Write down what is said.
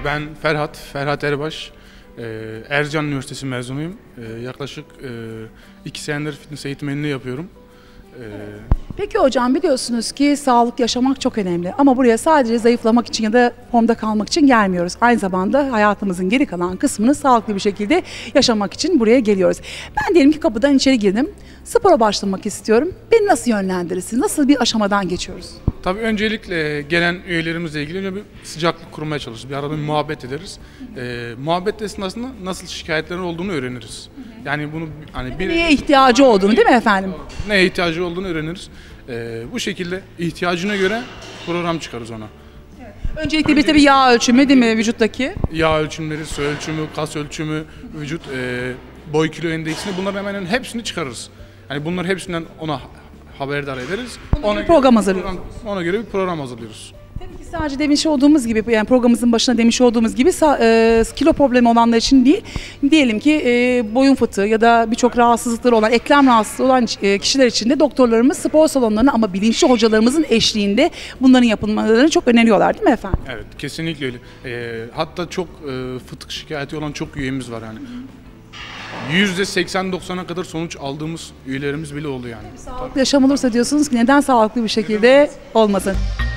Ben Ferhat Erbaş. Ercan Üniversitesi mezunuyum. Yaklaşık 2 senedir fitness eğitmenliği yapıyorum. Peki hocam, biliyorsunuz ki sağlık yaşamak çok önemli ama buraya sadece zayıflamak için ya da formda kalmak için gelmiyoruz. Aynı zamanda hayatımızın geri kalan kısmını sağlıklı bir şekilde yaşamak için buraya geliyoruz. Ben diyelim ki kapıdan içeri girdim, spora başlamak istiyorum. Beni nasıl yönlendirirsiniz? Nasıl bir aşamadan geçiyoruz? Tabii öncelikle gelen üyelerimizle ilgili önce bir sıcaklık kurmaya çalışırız. Bir arada bir muhabbet ederiz. Muhabbet esnasında nasıl şikayetlerin olduğunu öğreniriz. Yani bunu hani Neye ihtiyacı olduğunu, değil mi efendim? Neye ihtiyacı olduğunu öğreniriz. Bu şekilde ihtiyacına göre program çıkarız ona. Öncelikle bir tabii yağ ölçümü, değil mi, vücuttaki? Yağ ölçümleri, su ölçümü, kas ölçümü, vücut boy kilo endeksini, bunların hemen hepsini çıkarırız. Yani bunların hepsinden ona haberdar ederiz. Ona göre bir program hazırlıyoruz. Tabii ki sadece demiş olduğumuz gibi, yani programımızın başına demiş olduğumuz gibi kilo problemi olanlar için değil, diyelim ki boyun fıtığı ya da birçok rahatsızlıkları olan, eklem rahatsızlığı olan kişiler için de doktorlarımız spor salonlarına ama bilinçli hocalarımızın eşliğinde bunların yapılmalarını çok öneriyorlar, değil mi efendim? Evet, kesinlikle öyle. Hatta çok fıtık şikayeti olan çok üyemiz var yani. %80-90'a kadar sonuç aldığımız üyelerimiz bile oldu yani. Sağlıklı yaşam olursa diyorsunuz ki neden sağlıklı bir şekilde olmasın?